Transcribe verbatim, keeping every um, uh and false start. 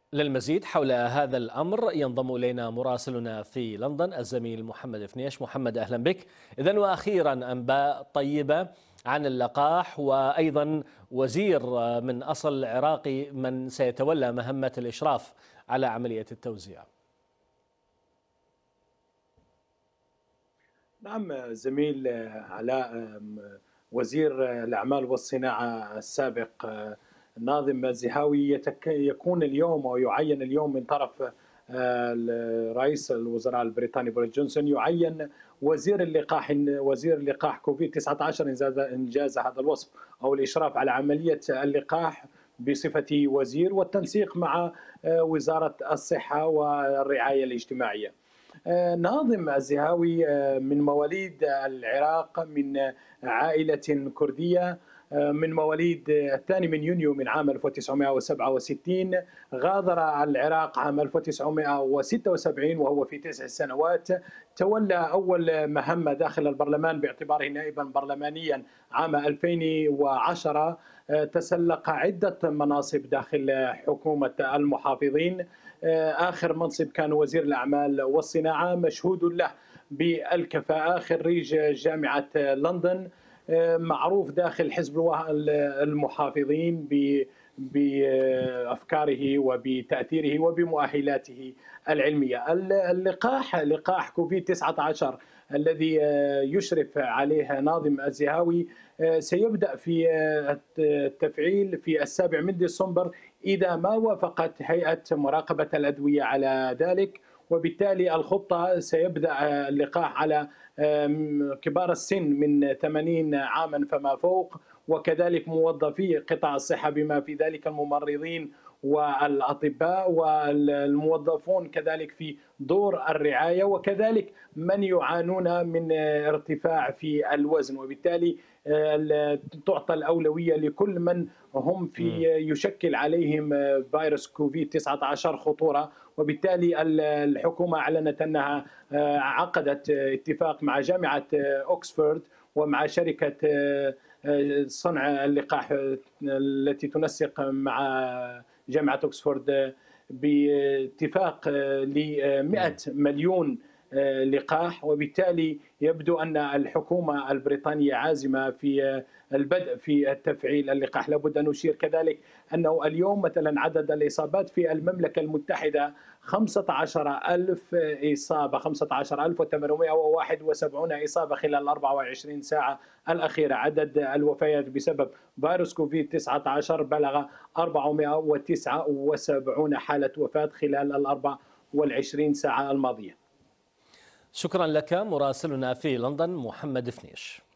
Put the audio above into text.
للمزيد حول هذا الأمر ينضم إلينا مراسلنا في لندن الزميل محمد فنيش. محمد، أهلا بك. إذن وأخيرا أنباء طيبة عن اللقاح، وأيضا وزير من أصل عراقي من سيتولى مهمة الإشراف على عملية التوزيع. نعم زميل علاء، وزير الأعمال والصناعة السابق ناظم الزهاوي يكون اليوم أو يعين اليوم من طرف رئيس الوزراء البريطاني بوريس جونسون، يعين وزير اللقاح وزير اللقاح كوفيد تسعة عشر إنجاز هذا الوصف أو الإشراف على عملية اللقاح بصفة وزير، والتنسيق مع وزارة الصحة والرعاية الاجتماعية. ناظم الزهاوي من مواليد العراق، من عائلة كردية، من مواليد الثاني من يونيو من عام ألف وتسعمائة وسبعة وستين. غادر العراق عام ألف وتسعمائة وستة وسبعين وهو في تسع سنوات. تولى أول مهمة داخل البرلمان باعتباره نائبا برلمانيا عام ألفين وعشرة. تسلق عدة مناصب داخل حكومة المحافظين. آخر منصب كان وزير الأعمال والصناعة، مشهود له بالكفاءة، خريج جامعة لندن، معروف داخل حزب المحافظين بأفكاره وبتأثيره وبمؤهلاته العلمية. اللقاح لقاح كوفيد تسعة عشر الذي يشرف عليه ناظم الزهاوي سيبدأ في التفعيل في السابع من ديسمبر إذا ما وافقت هيئة مراقبة الأدوية على ذلك، وبالتالي الخطة سيبدأ اللقاح على كبار السن من ثمانين عاما فما فوق، وكذلك موظفي قطاع الصحة بما في ذلك الممرضين والأطباء والموظفون كذلك في دور الرعاية، وكذلك من يعانون من ارتفاع في الوزن، وبالتالي تعطى الأولوية لكل من هم في يشكل عليهم فيروس كوفيد تسعة عشر خطورة. وبالتالي الحكومة أعلنت أنها عقدت اتفاق مع جامعة أوكسفورد ومع شركة صنع اللقاح التي تنسق مع جامعة أوكسفورد باتفاق ل مئة مليون لقاح، وبالتالي يبدو أن الحكومة البريطانية عازمة في البدء في التفعيل اللقاح. لابد أن نشير كذلك أنه اليوم مثلا عدد الإصابات في المملكة المتحدة خمسة عشر ألف إصابة، خمسة عشر ألف وثمانمائة وواحد وسبعين إصابة خلال الأربع وعشرين ساعة الأخيرة. عدد الوفيات بسبب فيروس كوفيد تسعة عشر بلغ أربعمائة وتسعة وسبعين حالة وفاة خلال الأربع والعشرين ساعة الماضية. شكرا لك مراسلنا في لندن محمد فنيش.